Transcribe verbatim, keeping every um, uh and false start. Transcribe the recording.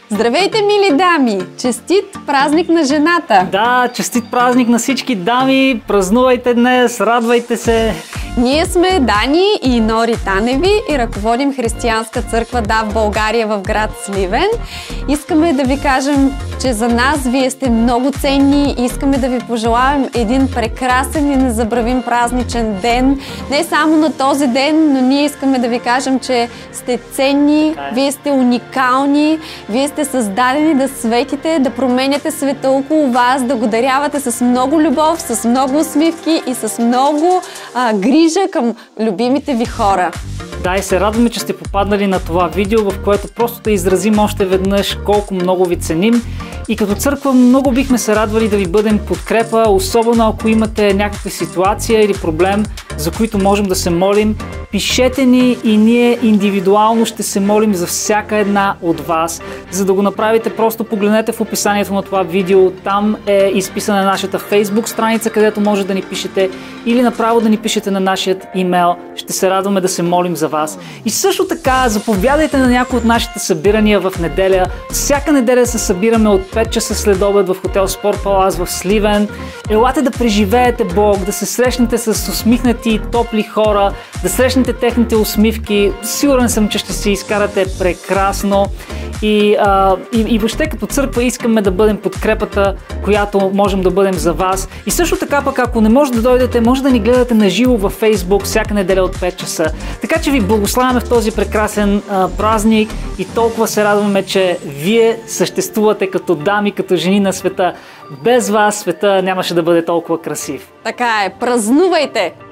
Здравейте, мили дами! Честит празник на жената! Да, честит празник на всички дами! Празнувайте днес, радвайте се! Ние сме Дани и Нори Таневи и ръководим християнска църква Да в България в град Сливен. Искаме да ви кажем, че за нас вие сте много ценни и искаме да ви пожелаем един прекрасен и незабравим празничен ден. Не само на този ден, но ние искаме да ви кажем, че сте ценни, вие сте уникални, вие сте създадени да светите, да променяте света около вас, да го дарявате с много любов, с много усмивки и с много а, грижа към любимите ви хора. Да, и се радваме, че сте попаднали на това видео, в което просто да изразим още веднъж колко много ви ценим. И като църква много бихме се радвали да ви бъдем подкрепа, особено ако имате някаква ситуация или проблем, за които можем да се молим. Пишете ни и ние индивидуално ще се молим за всяка една от вас. За да го направите, просто погледнете в описанието на това видео. Там е изписана нашата Facebook страница, където може да ни пишете, или направо да ни пишете на нашия имейл. Ще се радваме да се молим за вас. И също така, заповядайте на някои от нашите събирания в неделя. Всяка неделя се събираме от пет часа след обед в хотел Спорт Палас в Сливен. Елате да преживеете Бог, да се срещнете с усмихнати и топли хора, да срещнете техните усмивки. Сигурен съм, че ще си изкарате прекрасно. И, а, и, и въобще като църква искаме да бъдем подкрепата, която можем да бъдем за вас. И също така пък, ако не може да дойдете, може да ни гледате на живо във Facebook всяка неделя от пет часа. Така че ви благославяме в този прекрасен а, празник и толкова се радваме, че вие съществувате като дами, като жени на света. Без вас света нямаше да бъде толкова красив. Така е, празнувайте!